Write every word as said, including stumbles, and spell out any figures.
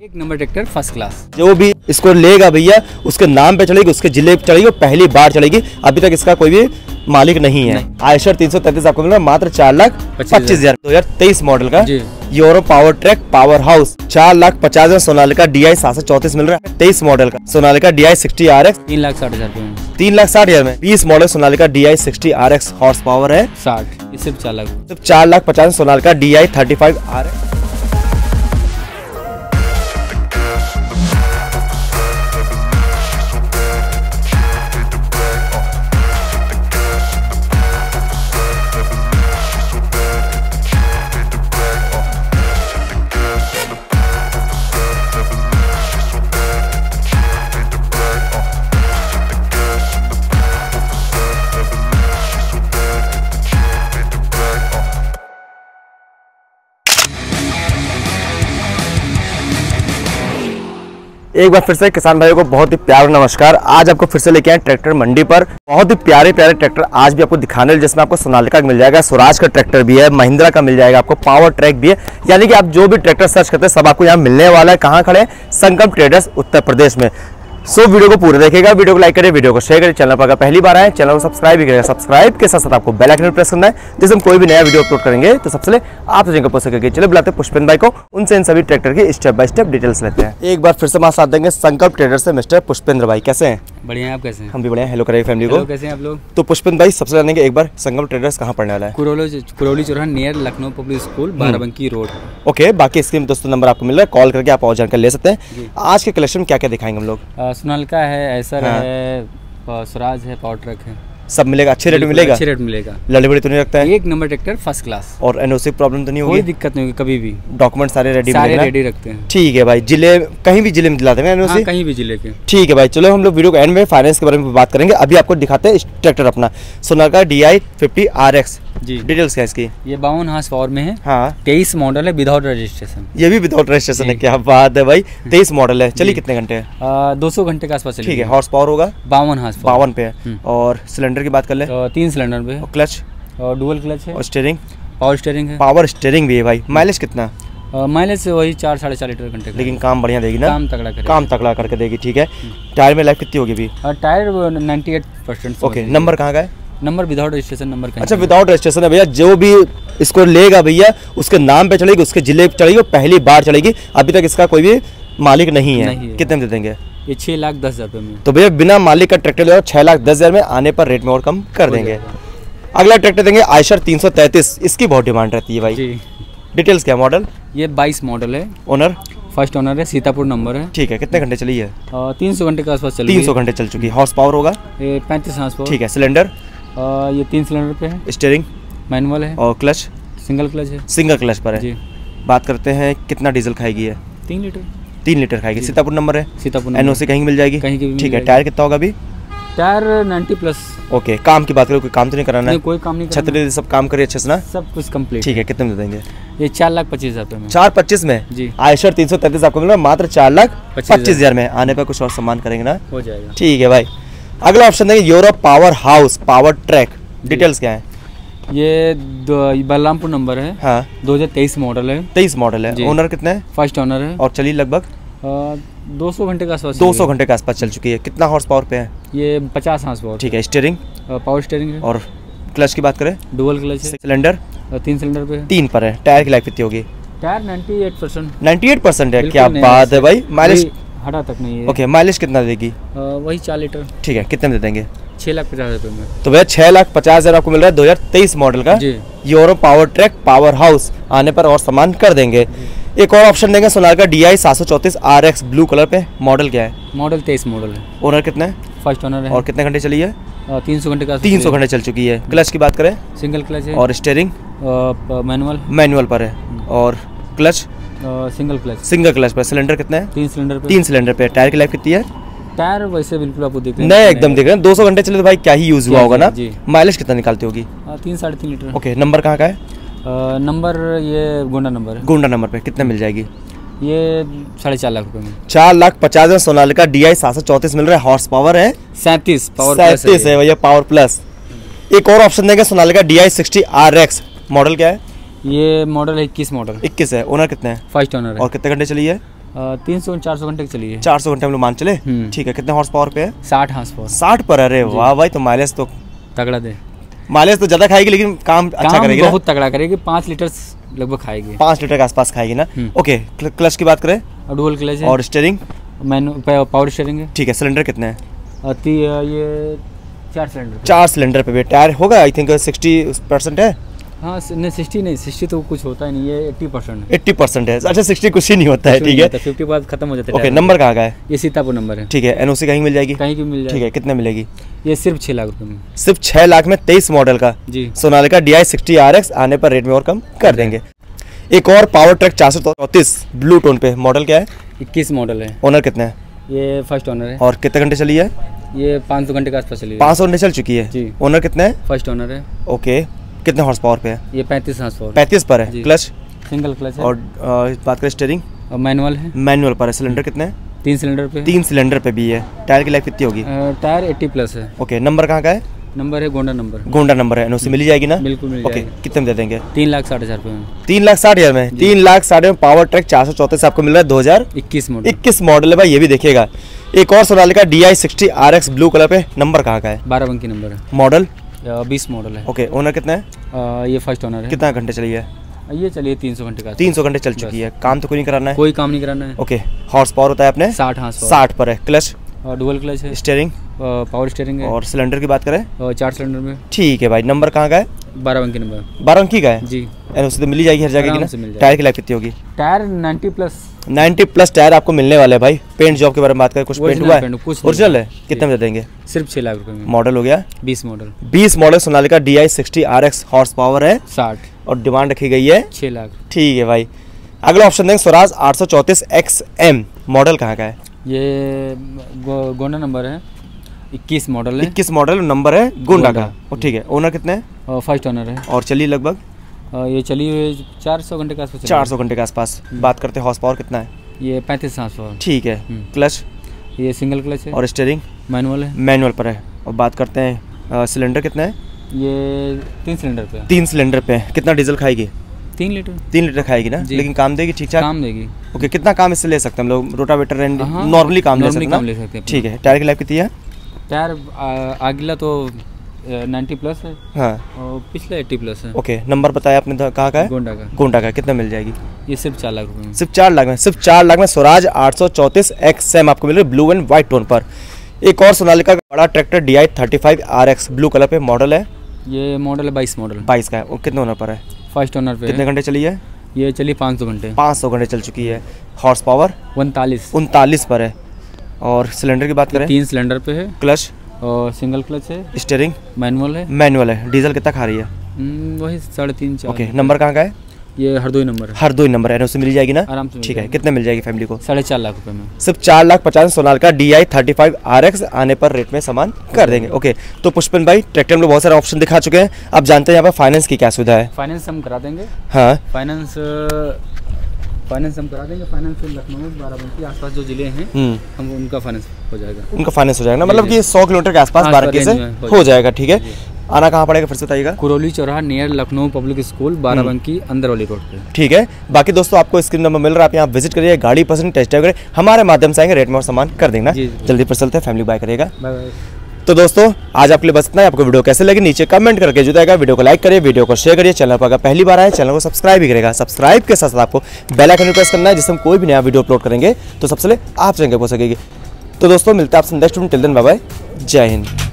एक number tractor first class. जो भी इसको लेगा भैया उसके नाम पे चलेगी, उसके जिले पे चलेगी, पहली बार चलेगी। अभी तक इसका कोई भी मालिक नहीं है। आयशर तीन सौ तैतीस आपको मिल रहा है मात्र चार लाख पच्चीस हजार दो हजार तेईस मॉडल का Euro Powertrac Powerhouse. चार लाख पचास हजार सोनालिका डी आई सात सौ चौतीस मिल रहा है तेईस मॉडल का Sonalika D I sixty R X तीन लाख साठ हजार में तीन लाख साठ हजार में बीस model Sonalika D I sixty R X horsepower है साठ, ये सिर्फ चार लाख सिर्फ चार लाख पचास Sonalika D I thirty five R X. एक बार फिर से किसान भाइयों को बहुत ही प्यारा नमस्कार। आज आपको फिर से लेके आए ट्रैक्टर मंडी पर। बहुत ही प्यारे प्यारे ट्रैक्टर आज भी आपको दिखाने, जिसमें आपको सोनालिका का मिल जाएगा, स्वराज का ट्रैक्टर भी है, महिंद्रा का मिल जाएगा, आपको पावर ट्रैक भी है। यानी कि आप जो भी ट्रैक्टर सर्च करते हैं सब आपको यहाँ मिलने वाला है। कहाँ खड़े हैं? संगम ट्रेडर्स उत्तर प्रदेश में। सो वीडियो को पूरा देखिएगा, वीडियो को लाइक करें, वीडियो को शेयर करें। चैनल पर अगर पहली बार आए चैनल को सब्सक्राइब भी करेगा। सब्सक्राइब के साथ साथ आपको बेल आइकन प्रेस करना है, जिससे हम कोई भी नया वीडियो अपलोड करेंगे तो सबसे पहले आप जिनको पसंद करके चले बुलाते हैं पुष्पेंद्र भाई को, उनसे इन सभी ट्रैक्टर की स्टेप बाय स्टेप डिटेल्स लेते हैं। एक बार फिर से हमारे साथ देंगे संकल्प ट्रेडर्स से मिस्टर पुष्पेंद्र भाई। कैसे हैं? बढ़िया हैं, आप कैसे हैं? हम भी बढ़िया। हेलो करें फैमिली को। कैसे हैं आप लोग? तो पुष्पेंद्र भाई सबसे जानेंगे एक बार संगम ट्रेडर्स कहाँ पड़ने वाला है? कुरौली चौराहा near Lucknow public school Barabanki road. Okay, बाकी स्क्रीन दोस्तों नंबर आपको मिल रहा है, कॉल करके आप और जानकारी ले सकते हैं। आज के कलेक्शन क्या क्या दिखाएंगे हम लोग? सोनालिका है, आयशर है, स्वराज है, पावर ट्रैक है, सब मिलेगा। अच्छे रेट में मिलेगा? अच्छे रेट मिलेगा। लड़ी बड़ी तो नहीं रखता है? एक नंबर ट्रैक्टर फर्स्ट क्लास। और एनओसी प्रॉब्लम तो नहीं होगी? कोई दिक्कत नहीं होगी कभी भी। डॉक्यूमेंट सारे रेडी सारे रेडी रखते हैं। ठीक है भाई। जिले कहीं भी जिले में दिलाते हैं एनओसी? हाँ, कहीं भी जिले के। ठीक है भाई, चलो हम लोग वीडियो के एंड में फाइनेंस के बारे में बात करेंगे। अभी आपको दिखाते हैं ट्रैक्टर अपना Sonalika D I fifty R X जी। डिटेल्स क्या इसकी? ये बावन हार्स पावर में है। हाँ, तेईस मॉडल है विदाउट रजिस्ट्रेशन। ये भी विदाउट रजिस्ट्रेशन है? क्या बात है भाई। तेईस मॉडल है। चलिए कितने घंटे है? दो सौ घंटे के आसपास। ठीक है। हॉर्स पावर होगा बावन हार्स बावन पे है। और सिलेंडर की बात कर ले? तीन सिलेंडर पे है। क्लच और डुअल क्लच है। और स्टीयरिंग? पावर स्टीयरिंग है। पावर स्टीयरिंग भी है भाई। माइलेज कितना? माइलेज से वही चार साढ़े चार लीटर घंटे। लेकिन काम बढ़िया देगी ना? काम तगड़ा करेगी। काम तगड़ा करके देगी। ठीक है। टायर में लाइफ कितनी होगी अभी? Tyre ninety eight percent. Okay, number कहाँ का है? नंबर विदाउट रजिस्ट्रेशन नंबर का। अच्छा, विदाउट रजिस्ट्रेशन है भैया। जो भी इसको लेगा भैया उसके नाम पे चलेगी, उसके जिले पे चलेगी, पहली बार चलेगी। अभी तक इसका कोई भी मालिक नहीं है, नहीं है। कितने में दे देंगे? ये छह लाख दस हजार रुपये में। तो भैया बिना मालिक का ट्रैक्टर ले छह लाख दस हजार में, आने पर रेट में और कम कर देंगे। अगला ट्रैक्टर देंगे आयशर तीन सौ तैतीस। इसकी बहुत डिमांड रहती है भाई जी। डिटेल्स क्या? मॉडल? ये बाईस मॉडल है। ओनर? फर्स्ट ओनर है, सीतापुर नंबर है। ठीक है। कितने घंटे चली है? तीन सौ घंटे के आसपास चली। तीन सौ घंटे चल चुकी है। हॉर्स पावर होगा? पैंतीस हॉर्स पावर। ठीक है। सिलेंडर? ये तीन सिलेंडर पे है। स्टीयरिंग मैनुअल है। और क्लच? सिंगल क्लच है। सिंगल क्लच पर है जी। बात करते हैं कितना डीजल खाएगी है? तीन लीटर तीन लीटर खाएगी। सीतापुर नंबर है? सीतापुर। एनओसी कहीं मिल जाएगी? कहीं की। ठीक है। टायर कितना होगा अभी? Tyre ninety plus. ओके, काम की बात करो, कोई काम तो नहीं कराना है? कोई काम नहीं। छतरी सब काम करिए अच्छे से ना? सब कुछ कंप्लीट। ठीक है। कितने में दे देंगे? ये चार लाख पच्चीस हजार में। चार पच्चीस में जी। आयशर तीन सौ तैतीस आपको मिल रहा है मात्र चार लाख पच्चीस हजार में। आने पर कुछ और सम्मान करेंगे ना? हो जाएगा। ठीक है भाई। अगला ऑप्शन देंगे Euro Powerhouse Powertrac. Details क्या है? ये बलरामपुर नंबर है। हाँ, दो हजार तेईस मॉडल है। तेईस मॉडल है। ओनर कितने है? फर्स्ट ओनर है। और चली लगभग दो सौ घंटे के आसपास। दो सौ घंटे के आसपास चल चुकी है। कितना हॉर्स पावर पे है? ये पचास हॉर्स पावर। ठीक है। स्टीयरिंग? पावर स्टीयरिंग है। और क्लच की बात करें? डुअल क्लच है। सिलेंडर? तीन सिलेंडर पे है। तीन पर है। टायर की लाइफ कितनी होगी? Tyre ninety eight percent. Ninety eight percent है। क्या बात है भाई। माइलेज हटा तक नहीं है। ओके, माइलेज कितना देगी? वही चार लीटर। ठीक है। कितने में दे देंगे? छह लाख पचास हजार में। तो भैया छह लाख पचास हजार आपको मिल रहा है दो हजार तेईस मॉडल का Euro Powertrac Powerhouse. आने पर और सामान कर देंगे। एक और ऑप्शन देंगे सोनालिका डी आई सात सौ चौतीस आर एक्स ब्लू कलर पे। मॉडल क्या है? मॉडल तेईस मॉडल है। ओनर कितने है? फर्स्ट ओनर है। और कितने घंटे चली है? तीन सौ घंटे का। तीन सौ घंटे चल चुकी है। क्लच की बात करें? सिंगल क्लच है। और स्टीयरिंग? मैनुअल मैनुअल पर है। और clutch? Single clutch. Single clutch पर। सिलेंडर कितने है? तीन सिलेंडर पे। तीन सिलेंडर पे। टायर की लाइफ कितनी है? टायर वैसे बिल्कुल आपको दिख रहे हैं नए एकदम दिख रहे हैं। दो सौ घंटे चले तो भाई क्या ही यूज हुआ होगा ना? माइलेज कितना निकालती होगी? तीन साढ़े तीन लीटर। ओके, नंबर कहाँ का है? नंबर ये गोंडा नंबर है। गोंडा नंबर पे। कितने मिल जाएगी? ये साढ़े चार लाख रुपए में। चार लाख पचास हजार सोनालिका डी आई सात सौ चौतीस मिल रहा है। हॉर्स पावर है सैंतीस। पावर सैंतीस है भैया, पावर प्लस। एक और ऑप्शन देंगे Sonalika D I sixty R X. Model क्या है? ये मॉडल है इक्कीस मॉडल। इक्कीस है। ओनर कितने हैं? फर्स्ट ओनर है। और कितने घंटे चली है? तीन सौ चार सौ घंटे चली है। चार सौ घंटे हम लोग मान चले। हम्म। ठीक है, कितने हॉर्स पावर पे है? साठ हॉर्स पावर। साठ पर, अरे वाह भाई, तो माइलेज तो तगड़ा दे। माइलेज तो ज्यादा खाएगी लेकिन काम अच्छा काम करेगी ना? बहुत तगड़ा करेगी, पाँच लीटर लगभग खाएगी। पाँच लीटर के आसपास खाएगी ना। ओके, क्लच की बात करें? डुअल क्लच है। और स्टीयरिंग? मैनु पावर स्टीयरिंग है। ठीक है, सिलेंडर कितने हैं? और ती- ये चार सिलेंडर। चार सिलेंडर पे भी टायर होगा आई थिंक सिक्सटी परसेंट है। हाँ, नहीं सिक्सटी नहीं, सिक्सटी तो कुछ होता ही नहीं, ये एट्टी परसेंट है। अस्सी परसेंट है। अच्छा, सिक्सटी कुछ ही नहीं होता है। ठीक है, फिफ्टी बाद खत्म हो जाता है। ओके, नंबर कहाँ का है? ये सीतापुर नंबर है। ठीक है, एनओसी कहीं मिल जाएगी? कहीं की मिल जाए। ठीक है, कितने मिलेगी? ये सिर्फ छः लाख रुपए में। सिर्फ छह लाख में तेईस मॉडल का जी। Sonalika D I sixty R X, आने पर रेट में और कम कर देंगे। एक और पावर ट्रैक चार सौ चौंतीस ब्लू टोन पे, मॉडल क्या है? इक्कीस मॉडल है। ओनर कितने हैं? ये फर्स्ट ओनर है। और कितने घंटे चली है? ये पाँच सौ घंटे के आसपास चली है। पाँच सौ घंटे चल चुकी है जी। ओनर कितने हैं? फर्स्ट ओनर है। ओके, कितने हॉर्स पावर पे है? ये पैंतीस हॉर्स पावर। पैंतीस पर है। जी। क्लच? सिंगल क्लच है। और अ, बात करें स्टीयरिंग? और मैनुअल है। मैनुअल पर है। सिलेंडर कितने हैं? तीन सिलेंडर पे। तीन सिलेंडर पे भी है। टायर की लाइफ कितनी होगी? अ, टायर एट्टी प्लस है। ओके, नंबर कहाँ का है? नंबर है गोंडा नंबर। गोंडा नंबर है। एनओसी मिल जाएगी ना? बिल्कुल मिल ओके, जाएगी। कितने में दे देंगे? तीन लाख साठ हजार रुपये में। तीन लाख साठ हजार में? तीन लाख साठ में पावर ट्रैक चार सौ चौंतीस आपको मिल रहा है दो हजार इक्कीस मॉडल। इक्कीस मॉडल है भाई, ये भी देखिएगा। एक और Sonalika D I sixty R X blue colour पे, नंबर कहाँ का है? बाराबंकी नंबर है। मॉडल? बीस मॉडल है। ओके, ओनर कितना है? अ, ये फर्स्ट ओनर है। कितना घंटे चली है? ये चलिए तीन सौ घंटे का। तीन सौ घंटे चल चुकी है। काम तो कोई नहीं कराना है? कोई काम नहीं कराना है। ओके, हॉर्स पावर होता है अपने साठ हाँ सौ। साठ पर है। क्लच? और डुअल क्लच है। स्टीयरिंग? पावर स्टीयरिंग है। और सिलेंडर की बात करें? और चार सिलेंडर में। ठीक है भाई, नंबर कहाँ का है? बाराबंकी नंबर। बारह अंकी का है जी। एनओसी तो मिल जाएगी हर जगह की आराम से मिल ना? जाएगी। टायर की लाइफ कितनी होगी? Tyre ninety plus. नब्बे प्लस टायर आपको मिलने वाले हैं भाई। पेंट जॉब के बारे में बात करें, कुछ पेंट Original हुआ है? पेंट, कुछ नहीं। ओरिजिनल है। कितने में दे देंगे? सिर्फ छः लाख रुपए में। मॉडल हो गया बीस मॉडल। बीस model Sonalika D I sixty R X, horsepower है साठ और डिमांड रखी गई है छः लाख। ठीक है भाई। अगला ऑप्शन देंगे स्वराज आठ सौ चौंतीस एक्स एम, मॉडल कहाँ का है? ये गो, गोंडा नंबर है। इक्कीस मॉडल है। इक्कीस मॉडल, नंबर है गोंडा गोंडा। का। और ठीक है, ओनर कितने हैं? और फर्स्ट ओनर है। और चलिए लगभग और ये चली हुई चार सौ घंटे के आसपास चली चार है। सौ घंटे के आसपास। बात करते हैं हॉर्स पावर कितना है? ये पैंतीस सांस पावर। ठीक है, हम्म। क्लच? ये सिंगल क्लच है। और स्टीयरिंग? मैनुअल है। मैनुअल पर है। और बात करते हैं सिलेंडर कितना है? ये तीन सिलेंडर पे है। तीन सिलेंडर पे है। कितना डीजल खाएगी? तीन लीटर। तीन लीटर खाएगी ना? जी। लेकिन काम देगी ठीक ठाक? काम देगी। ओके, कितना काम इससे ले सकते हैं हम लोग? रोटावेटर एंड हाँ, नॉर्मली काम ले normally सकते हैं काम ना? ले सकते हैं। ठीक है, टायर की लाइफ कितनी है? टायर आ- अगला तो नाइन्टी प्लस है हाँ, और पिछला एट्टी प्लस है। ओके, नंबर बताया आपने तो कहाँ का है? गोंडा का। गोंडा का। कितना मिल जाएगी? ये सिर्फ चार लाख रुपए में। सिर्फ चार लाख में? सिर्फ चार लाख में स्वराज आठ सौ चौंतीस एक्स एम आपको मिल रही है ब्लू एंड व्हाइट टोन पर। एक और सोनालिका का बड़ा tractor D I thirty five R X blue colour पे, मॉडल है ये मॉडल है बाईस मॉडल। बाईस का है। और कितने ओनर पर है? फर्स्ट ओनर पे कितने है। घंटे चली है? ये चली पाँच सौ घंटे। पाँच सौ घंटे चल चुकी है। Horsepower? उनतालीस। उनतालीस पर है। और सिलेंडर की बात करें? तीन सिलेंडर पे है क्लच? और सिंगल क्लच है। स्टीयरिंग? मैनुअल है। मैनुअल है। डीजल कितना खा रही है? हम्म, वही साढ़े तीन चार। ओके, नंबर कहाँ का है? ये हरदोई नंबर है। हर दो ही नंबर है, उससे मिल जाएगी ना? आराम से मिल ठीक है, जाएगी। कितने मिल जाएगी फैमिली को? साढ़े चार लाख रुपए में। सिर्फ चार लाख पचास Sonalika D I thirty five R X, आने पर रेट में सामान कर देंगे। ओके, तो पुष्पन भाई ट्रैक्टर में बहुत सारे ऑप्शन दिखा चुके हैं, अब जानते हैं यहाँ पर फाइनेंस की क्या सुविधा है? फाइनेंस हम करा देंगे। हाँ, फाइनेंस फाइनेंस हम करा देंगे। फाइनेंस लखनऊ बाराबंकी आसपास जो जिले हैं हम्म, हम उनका फाइनेंस हो जाएगा। उनका फाइनेंस हो जाएगा ना? जी, मतलब जी। कि सौ किलोमीटर के आसपास हाँ, बाराकी रेंज से में हो हो जाएगा। ठीक है, जी। आना कहाँ पड़ेगा फिर से बताइएगा? कुरौली चौराहा near Lucknow public school Barabanki अंदर वाली रोड पे। ठीक है, बाकी दोस्तों आपको स्क्रीन नंबर मिल रहा है, आप यहाँ विजिट करिए, गाड़ी पसंद टेस्ट ड्राइव करें, हमारे माध्यम से आएंगे, रेट में और सामान कर देंगे ना? जी, जी। जल्दी पर चलते हैं, फैमिली बाय करिएगा। Bye bye. तो दोस्तों आज आपके लिए बस इतना है। आपको वीडियो कैसे लगी नीचे कमेंट करके जुड़ेगा, वीडियो को लाइक करिए, वीडियो को शेयर करिए, चैनल पर अगर पहली बार आए चैनल को सब्सक्राइब भी करेगा। सब्सक्राइब के साथ साथ आपको बेल आइकन प्रेस करना है, जिससे हम कोई भी नया वीडियो अपलोड करेंगे तो सबसे पहले आप चैनल पर पहुंच सकेगी। तो दोस्तों मिलते हैं आपसे next till then, bye bye, जय हिंद।